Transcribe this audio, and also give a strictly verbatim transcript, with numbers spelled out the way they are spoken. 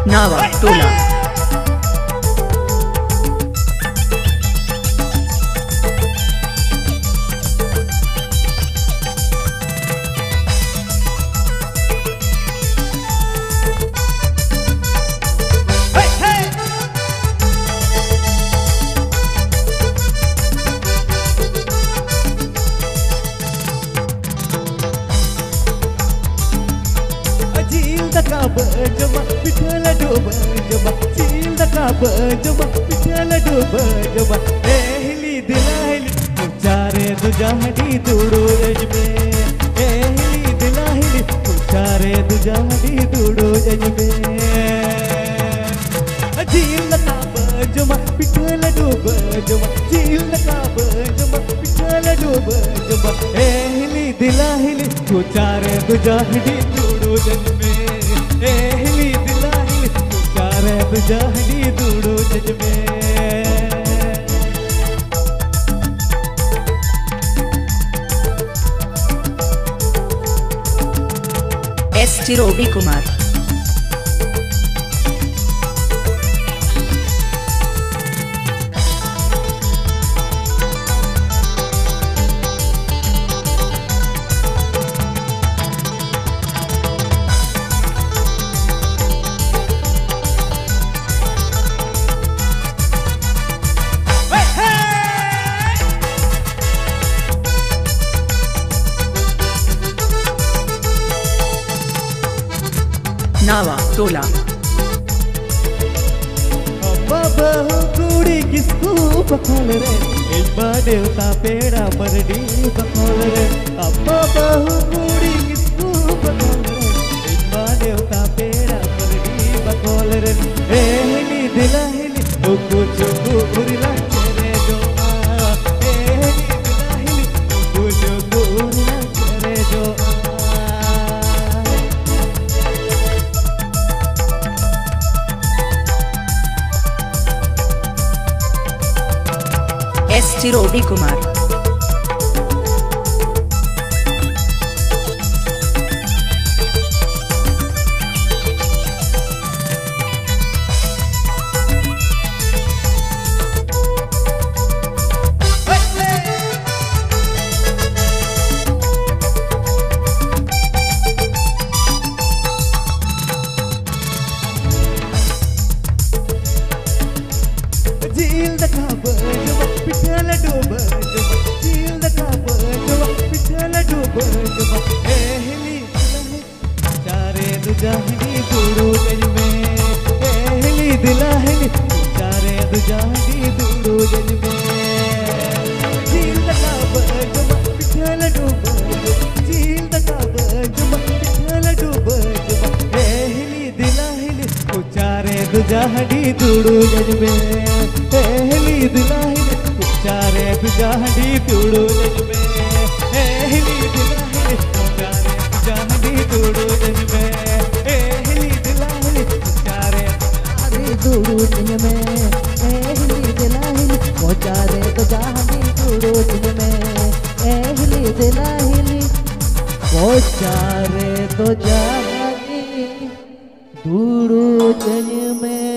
नावा टोला। जमा पिठल डोब जमा सील दका जमा पिठल डोब जमा एहली दिलाहली उचारे दुजाहडी दूड़ो यजमे एहली दिलाहली उचारे दुजाहडी दूड़ो यजमे झील दका जमा पिठल डोब जमा झील दका जमा पिठल डोब जमा एहली दिलाहली उचारे दुजाहडी दूड़ो यजमे एहली दिलाहली उचारे दुजाहडी दूड़ो यजमे। S T Ravi Kumar. नावा टोला। अम्मा बहू कुड़ी किसको बखोल रे इल्मा देवता पेड़ा परडी बखोल रे अम्मा बहू कुड़ी किसको बखोल रे इल्मा देवता पेड़ा परडी बखोल रे एहली दिलाहली ओको चोको उरिला चरे जो एहली दिलाहली ओको चोको उरिला चरे जो एस टी रवि कुमार। झील दका जमा पिठल डोब जमा झील दका जमा पिठल डोब जमा एहली चारे दुजाहडी दूड़ो यजमे एहली दिलाहली चारे दुजाहडी दूड़ो यजमे झील दका जमा पिठल डोब झील दका जमा पिठल डोब जमा एहली दिलाहली चारे दुजाहडी दूड़ो यजमे एहली दिलाहली उचारे दुजाहडी दूड़ो यजमे एहली दिलाहली उचारे दुजाहडी दूड़ो यजमे एहली दिलाहली उचारे दूड़ो यजमे एहली दिलाहली उचारे दुजाहडी दूड़ो यजमे एहली दिलाहली उचारे दुजाहडी दूड़ो यजमे।